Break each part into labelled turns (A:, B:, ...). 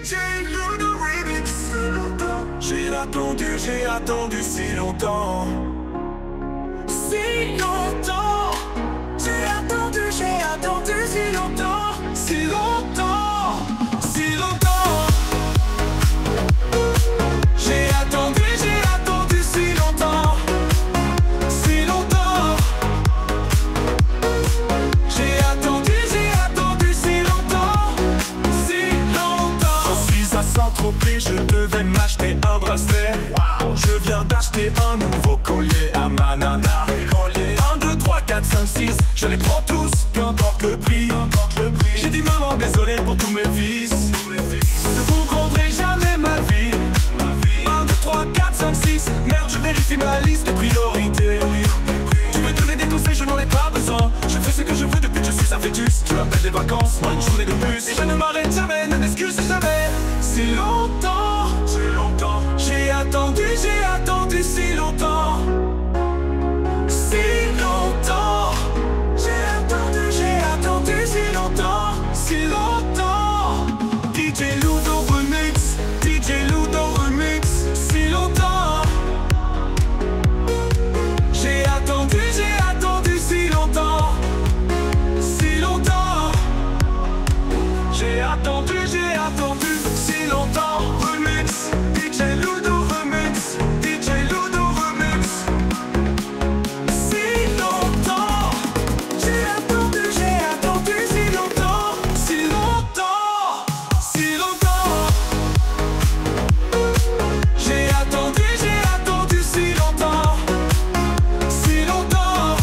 A: DJ Ludo Remix. J'ai attendu si longtemps. Si longtemps. J'ai attendu si longtemps. Si longtemps. Si longtemps. J'ai attendu si longtemps. Si longtemps. J'ai attendu si longtemps. Si longtemps. Je suis à Saint-Tropez, je devais m'acheter un bracelet. Je viens d'acheter un nouveau collier à ma nana. 1, 2, 3, 4, 5, 6, je les prends tous, peu importe le prix. J'ai dit maman, désolé pour tous mes vices. Ne vous comprendrez jamais ma vie. 1, 2, 3, 4, 5, 6, merde, je vérifie ma liste de priorités. Tu me donner des conseils, je n'en ai pas besoin. Je fais ce que je veux depuis que je suis un fœtus. Tu m'appelles des vacances, moi une journée de plus. Et je ne m'arrête jamais, ne m'excuse jamais. Si longtemps, j'ai attendu si longtemps. Si longtemps. J'ai attendu si longtemps. Si longtemps. DJ Ludo Remix. DJ Ludo Remix. Si longtemps. J'ai attendu si longtemps. Si longtemps. J'ai attendu si longtemps. Remix. DJ Ludo Remix. DJ Ludo Remix. Si longtemps. J'ai attendu si longtemps. Si longtemps. Si longtemps. J'ai attendu si longtemps. Si longtemps.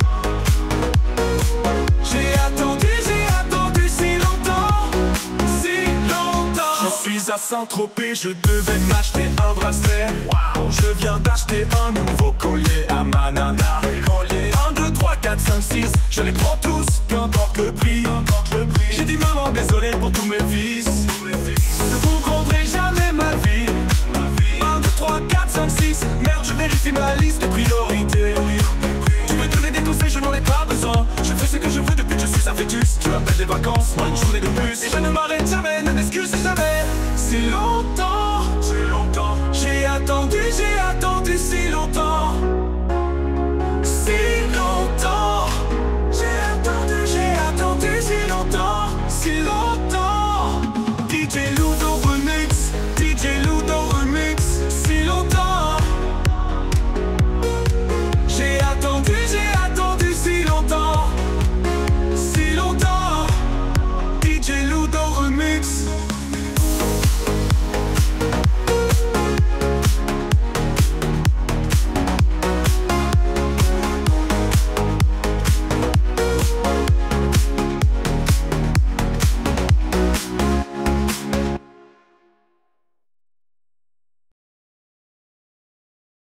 A: J'ai attendu si longtemps. Si longtemps. Je suis à Saint-Tropez, je devais m'acheter un bracelet. Je viens d'acheter un nouveau collier à ma nana. 1, 2, 3, 4, 5, 6, je les prends tous, peu importe le prix. J'ai dit maman, désolé pour tous mes vices. Ne vous comprendrez jamais ma vie. 1, 2, 3, 4, 5, 6, merde, je vérifie ma liste de priorités. Tu me donner des conseils, je n'en ai pas besoin. Je fais ce que je veux depuis que je suis un fœtus. Tu m'appelles des vacances, moi une journée de plus. Et je ne m'arrête jamais, ne m'excuse jamais. Si long.